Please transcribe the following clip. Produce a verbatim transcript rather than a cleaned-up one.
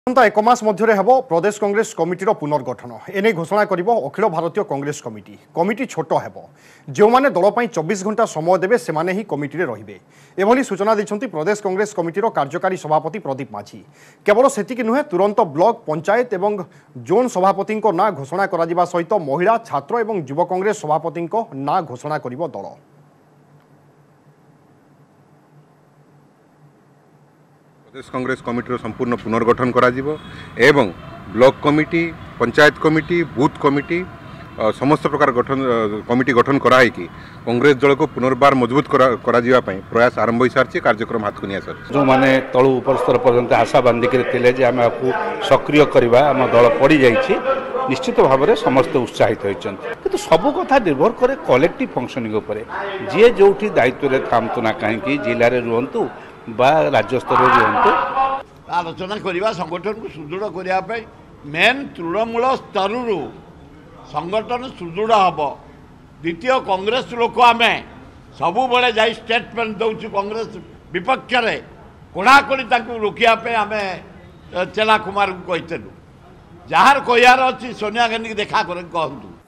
एक मास मध्य हेब प्रदेश कांग्रेस कमिटीर पुनर्गठन एने घोषणा कर अखिल भारतीय कांग्रेस कमिटी कमिटी छोट हेब जो मैंने दल चौबीस घंटा समय देवे से ही कमिटी रे एभली सूचना देते प्रदेश कांग्रेस कमिटीर कार्यकारी सभापति प्रदीप माझी। केवल सेतिकी नुहे तुरंत ब्लॉक पंचायत एवं जोन सभापति ना घोषणा करा सहित महिला छात्र एवं युव कांग्रेस सभापति ना घोषणा कर दल। प्रदेश कांग्रेस कमिटी संपूर्ण पुनर्गठन करा जिवो एवं block committee panchayat committee booth committee समस्त प्रकार गठन कमिटी गठन कराई कि कांग्रेस दल को पुनर्बार मजबूत करा करा जिवा पई प्रयास आरंभ हो सारी कार्यक्रम हाथ को निया सर जो माने तळु ऊपर स्तर पर्यंत आशा बांधिक थिले जे आमे आपको सक्रिय करबा आम दल पड़ी जाइछि निश्चित भाव में समस्त उत्साहित होइछन्ति किंतु सब कथा निर्भर करे कलेक्टिव फंक्शनिंग उपरे जे जोठी दायित्व रे थामतु ना काहेकि जिल्ला रे रुहंतु बा राज्य स्तर रे रुहंतु आलोचना करबा संगठन को सुदृढ़ करिया पई मेन तृणमूल स्तर रु संगठन सुदृढ़ हम। द्वितीय कांग्रेस लोक आम सबु बड़े जाई स्टेटमेंट दउछु कांग्रेस विपक्ष रे कोणाकोणी ताकू रोकिया पे आम चेला कुमार को कहितलु जार कहियार अछि सोनिया गांधी देखा करे कहंतु।